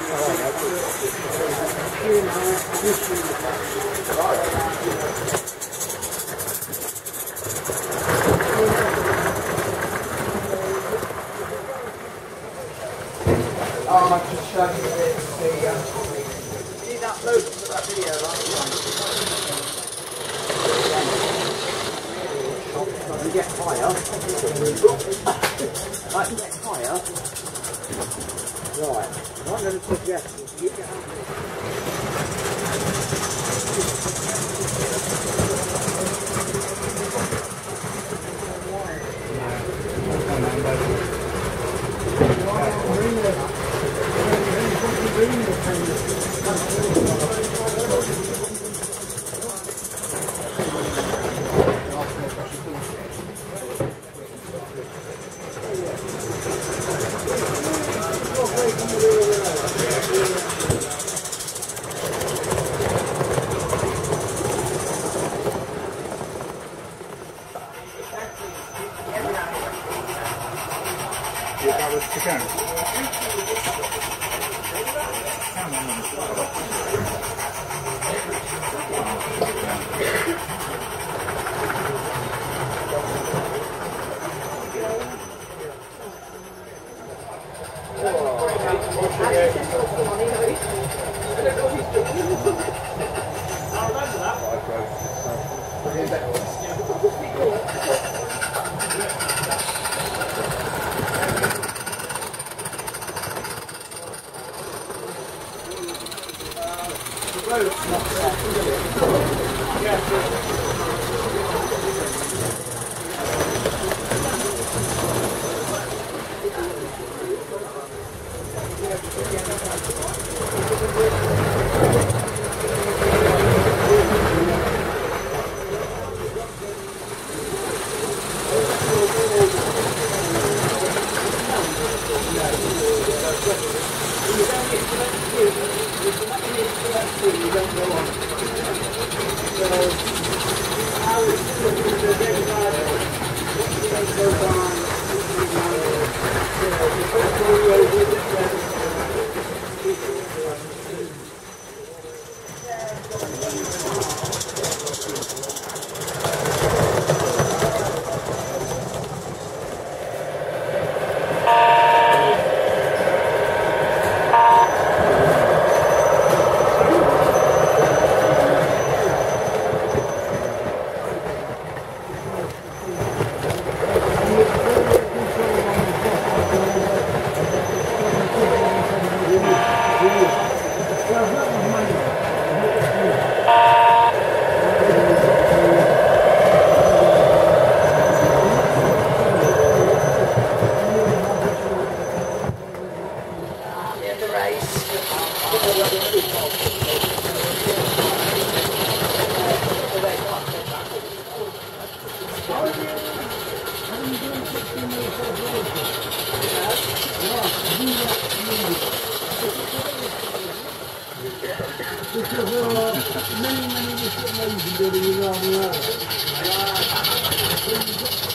Oh, I just showed you see that loop for that video last time? You get higher. Like, get higher. Right. What I'm going to suggest is you get up Because there are many different ways of doing it around the world.